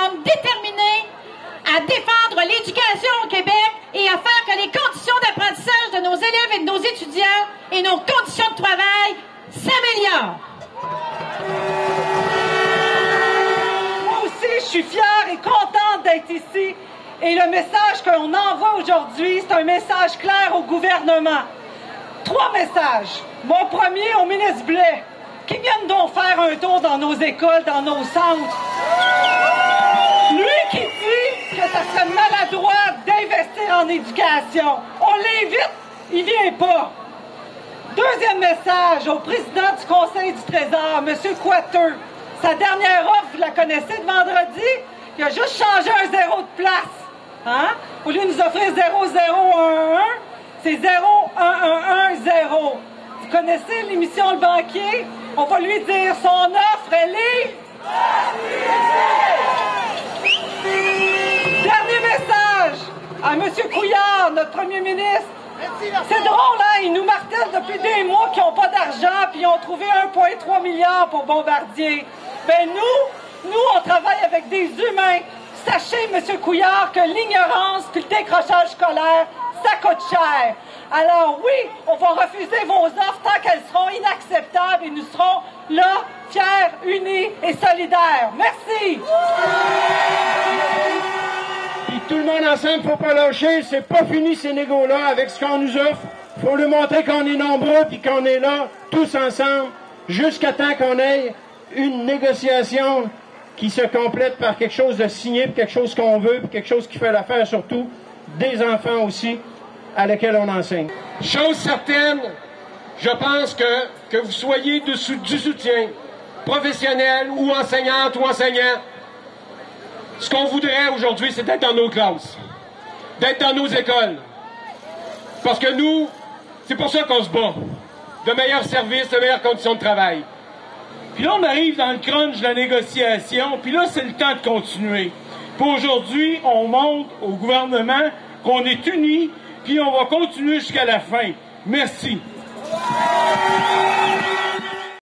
semble déterminé à défendre l'éducation au Québec et à faire que les conditions d'apprentissage de nos élèves et de nos étudiants et nos conditions de travail s'améliorent. Moi aussi, je suis fière et contente d'être ici. Et le message qu'on envoie aujourd'hui, c'est un message clair au gouvernement. 3 messages. Mon premier au ministre Blais, qui vienne donc faire un tour dans nos écoles, dans nos centres. Lui qui dit que ça serait maladroit d'investir en éducation. On l'invite, il vient pas. Deuxième message au président du Conseil du Trésor, M. Coiteux. Sa dernière offre, vous la connaissez de vendredi? Il a juste changé un 0 de place. Hein? Au lieu de nous offrir 0,011, c'est 0,1110. Vous connaissez l'émission Le Banquier? On va lui dire son offre, elle est... Dernier message à M. Couillard, notre premier ministre. C'est drôle, hein? Ils nous martèlent depuis des mois qu'ils n'ont pas d'argent puis ils ont trouvé 1,3 milliard pour Bombardier. Ben nous, on travaille avec des humains. Sachez, M. Couillard, que l'ignorance puis le décrochage scolaire, ça coûte cher. Alors oui, on va refuser vos offres tant qu'elles seront inacceptables et nous serons là, fiers, unis et solidaires. Merci! Puis tout le monde ensemble, faut pas lâcher. C'est pas fini ces négos-là avec ce qu'on nous offre. Faut lui montrer qu'on est nombreux puis qu'on est là, tous ensemble, jusqu'à temps qu'on ait une négociation qui se complète par quelque chose de signé, puis quelque chose qu'on veut, puis quelque chose qui fait l'affaire surtout des enfants aussi, à lesquels on enseigne. Chose certaine, je pense que vous soyez du soutien, professionnel ou enseignante ou enseignant, ce qu'on voudrait aujourd'hui, c'est d'être dans nos classes, d'être dans nos écoles. Parce que nous, c'est pour ça qu'on se bat. De meilleurs services, de meilleures conditions de travail. Puis là, on arrive dans le crunch de la négociation, puis là, c'est le temps de continuer. Puis aujourd'hui, on montre au gouvernement qu'on est unis, puis on va continuer jusqu'à la fin. Merci.